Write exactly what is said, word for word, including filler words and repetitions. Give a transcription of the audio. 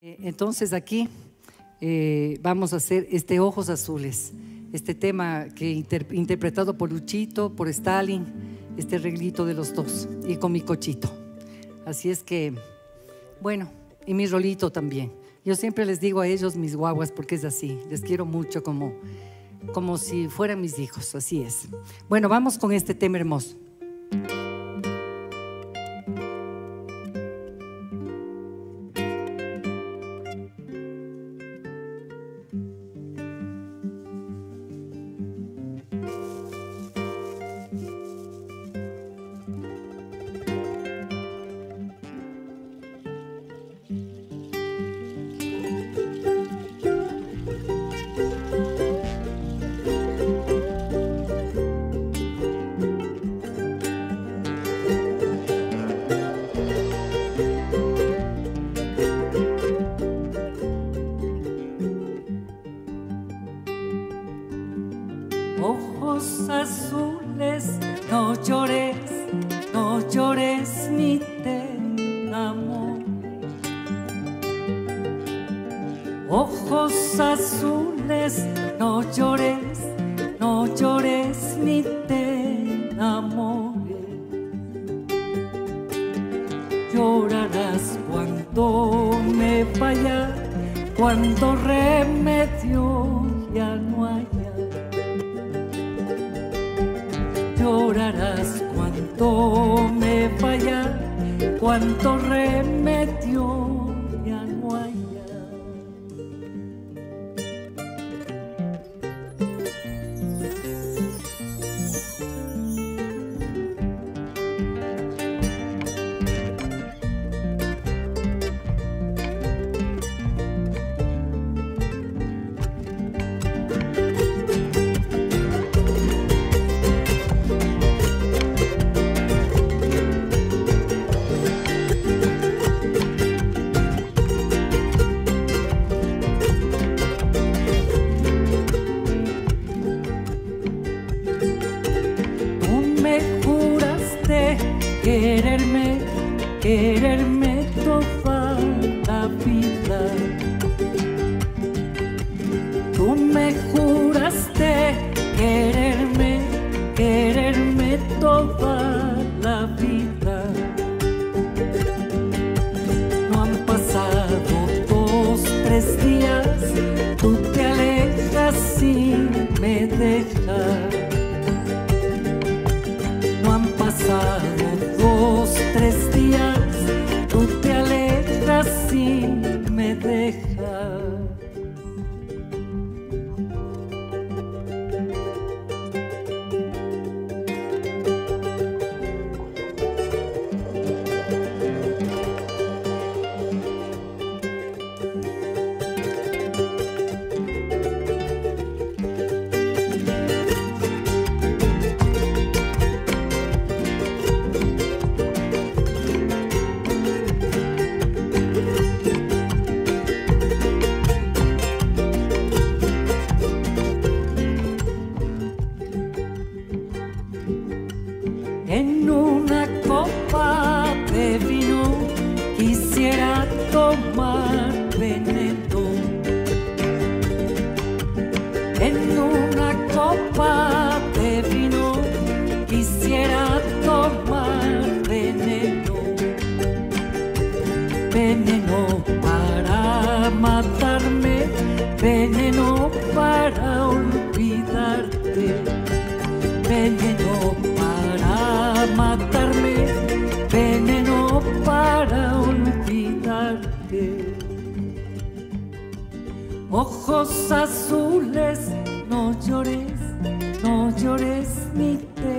Entonces aquí eh, vamos a hacer este Ojos Azules, este tema que inter, interpretado por Luchito, por Stalin, este arreglito de los dos y con mi cochito. Así es que, bueno, y mi rolito también. Yo siempre les digo a ellos mis guaguas porque es así, les quiero mucho como, como si fueran mis hijos, así es. Bueno, vamos con este tema hermoso. Ojos azules, no llores, no llores ni te enamores. Ojos azules, no llores, no llores ni te enamores. Llorarás cuando me vaya, cuando remedio ya no haya. Llorarás cuando me vaya, cuánto remedio ya no haya. Quererme, quererme toda la vida. Tú me juraste quererme, quererme toda la vida. No han pasado dos, tres días, tú te alejas y me dejas. No han pasado dos, tres días, tú te alejas y me dejas. En una copa de vino quisiera tomar veneno. En una copa de vino quisiera tomar veneno. Veneno para matarme, veneno para olvidarte. Veneno para matarme, veneno para olvidarte. Ojos azules, no llores, no llores ni te